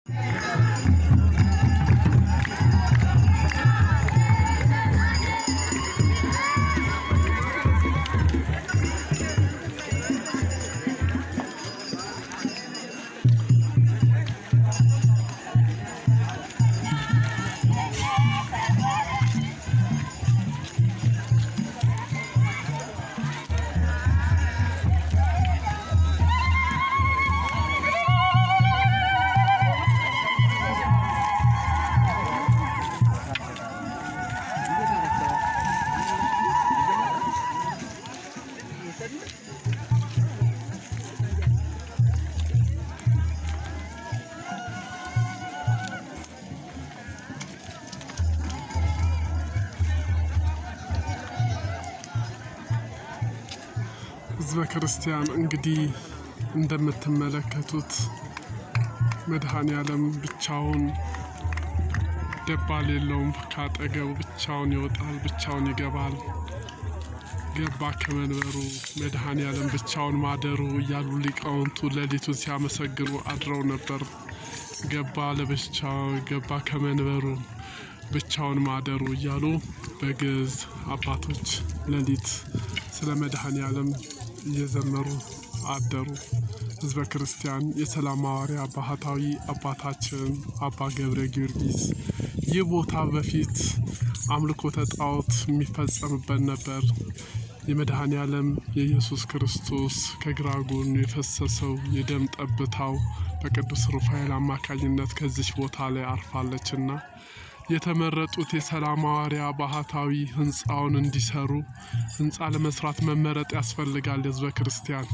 ህዝበ ክርስቲያን እንግዲህ እንደምትመለከቱት መድኃኔዓለም ብቻውን ደባል የለውም ካጠገቡ ብቻውን ይወጣል ብቻውን ይገባል ገባ ከመንበሩ መድኃኔዓለም ብቻውን ማደሩ እያሉ ሊቃውንቱ ሌሊቱን ሲያመሰግኑ አድረው ነበር ገባ ለብቻው ገባ ከመንበሩ ብቻውን ማደሩ እያሉ በግዕዝ አባቶች ሌሊት ስለ መድኃኔዓለም እየዘመሩ አደሩ ህዝበ ክርስቲያን የሰላም ሐዋርያ ባህታዊ አባታችን አባ ገብረ ጊዮርጊስ የቦታ በፊት አምልኮተ ጣዖት የሚፈጸምበት ነበር የመድኃኔዓለም የኢየሱስ ክርስቶስ ከግራ ጎኑ የፈሰሰው የደም ጠብታው በቅዱስ ሩፋኤል አማካኝነት ከዚህ ቦታ ላይ አርፋለችና የተመረጡት የሰላም ሐዋርያ ባህታዊ ህንጻውን እንዲሰሩ ህንጻ ለመስራት መመረጥ ያስፈልጋል ህዝበ ክርስቲያን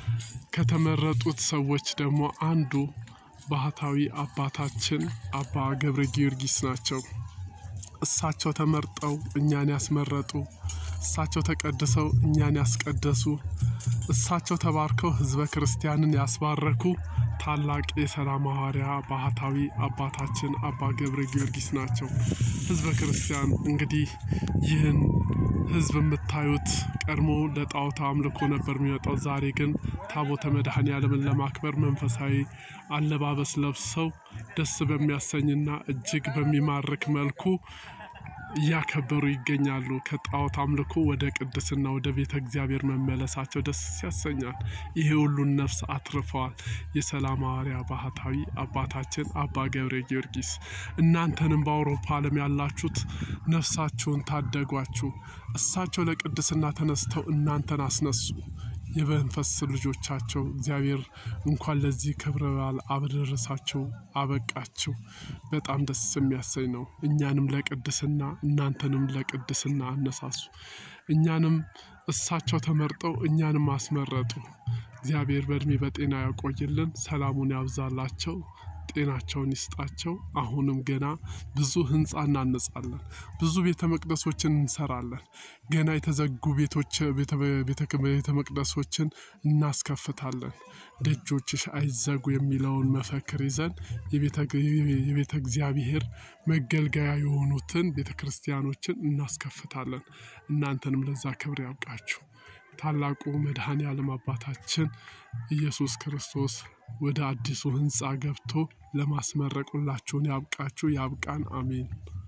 ከተመረጡት ሰዎች ደግሞ አንዱ ባህታዊ አባታችን አባ ገብረ ጊዮርጊስ ናቸው እሳቸው ተመርጠው እኛን ያስመረጡ እሳቸው ተቀድሰው እኛን ያስቀደሱ እሳቸው ተባርከው ህዝበ ክርስቲያንን ያስባረኩ ታላቅ የሰላም ሐዋርያ ባህታዊ አባታችን አባ ገብረ ጊዮርጊስ ናቸው ህዝበ ክርስቲያን እንግዲህ ይህን ህዝብ የምታዩት ቀድሞ ለጣዖት አምልኮ ነበር የሚወጣው ዛሬ ግን ታቦተ መድኃኔዓለምን ለማክበር መንፈሳዊ አለባበስ ለብሰው ደስ በሚያሰኝና እጅግ በሚማርክ መልኩ ያከበሩ ይገኛሉ ከጣዖት አምልኮ ወደ ቅድስና ወደ ቤተ እግዚአብሔር መመለሳቸው ደስ ያሰኛል ይሄ ሁሉ ነፍስ አትርፈዋል የሰላም ሐዋርያ ባህታዊ አባታችን አባ ገብረ ጊዮርጊስ እናንተንም በአውሮፓ ዓለም ያላችሁት ነፍሳችሁን ታደጓችሁ እሳቸው ለቅድስና ተነስተው እናንተን አስነሱ የመንፈስ ልጆቻቸው እግዚአብሔር እንኳን ለዚህ ክብረ በዓል አበደረሳቸው አበቃቸው በጣም ደስ የሚያሰኝ ነው እኛንም ለቅድስና እናንተንም ለቅድስና አነሳሱ እኛንም እሳቸው ተመርጠው እኛንም አስመረጡ እግዚአብሔር በእድሜ በጤና ያቆይልን ሰላሙን ያብዛላቸው ጤናቸውን ይስጣቸው አሁንም ገና ብዙ ህንጻ እናነጻለን ብዙ ቤተ መቅደሶችን እንሰራለን ገና የተዘጉ ቤተ መቅደሶችን እናስከፍታለን ደጆችሽ አይዘጉ የሚለውን መፈክር ይዘን የቤተ እግዚአብሔር መገልገያ የሆኑትን ቤተ ክርስቲያኖችን እናስከፍታለን እናንተንም ለዛ ክብር ያብቃችሁ ታላቁ መድኃኔዓለም አባታችን ኢየሱስ ክርስቶስ ወደ አዲሱ ህንጻ ገብቶ ለማስመረቅ ሁላችሁን ያብቃችሁ ያብቃን አሜን